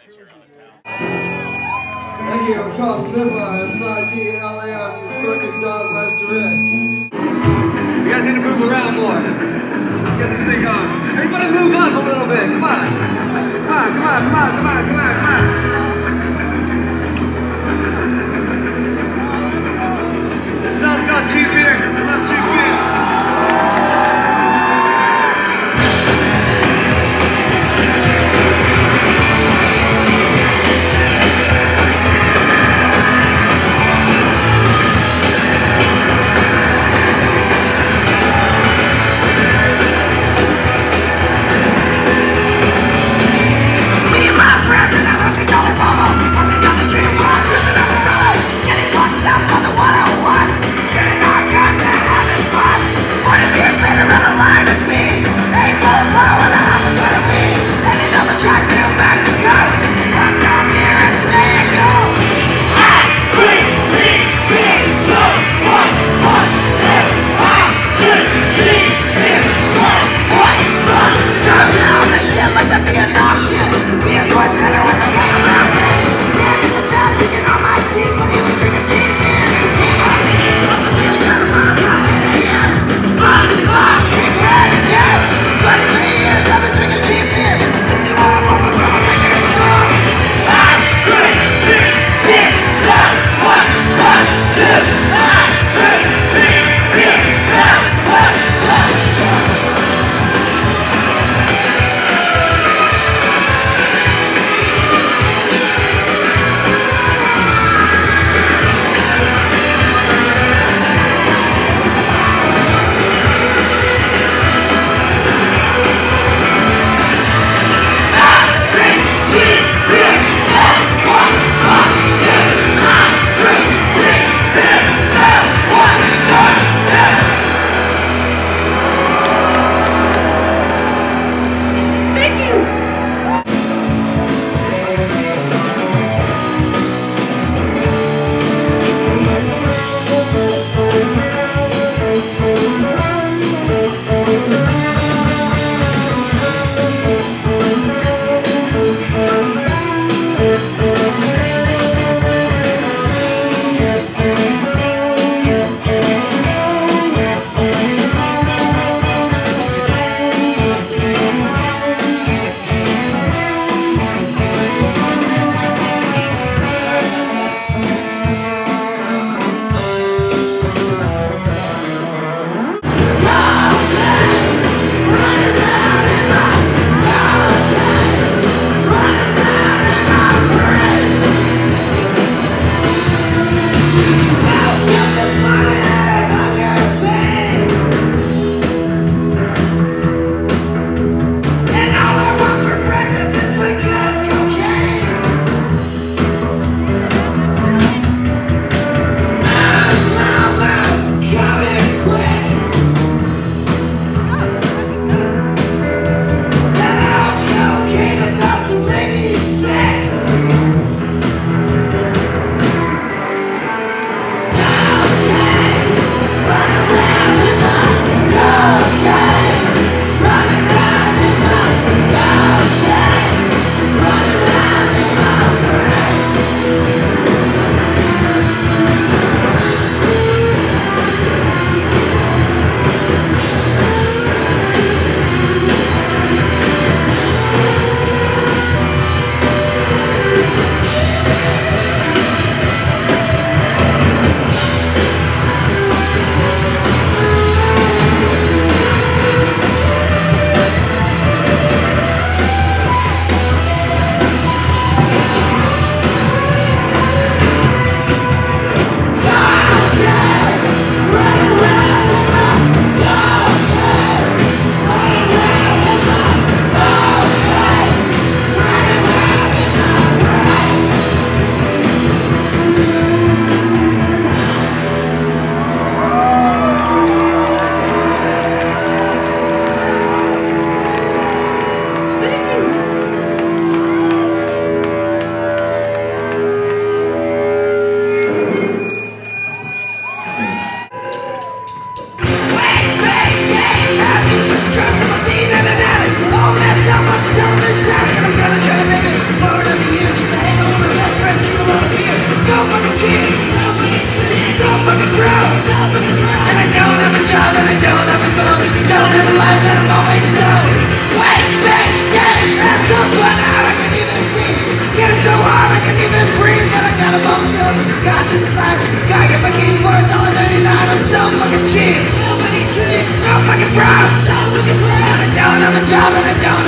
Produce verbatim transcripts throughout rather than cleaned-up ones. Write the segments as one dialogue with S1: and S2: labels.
S1: Thank you, we're called FIDLAR, F I D L A R, means fucking dog life's a risk. You guys need to move around more. Let's get this thing on. Everybody move up a little bit, come on. Come on, come on, come on, come on, come on, come on. This song's called Cheap Beer, because we love cheap beer.
S2: Me and my friends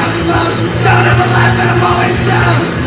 S1: on the phone. Don't ever laugh and I'm always down.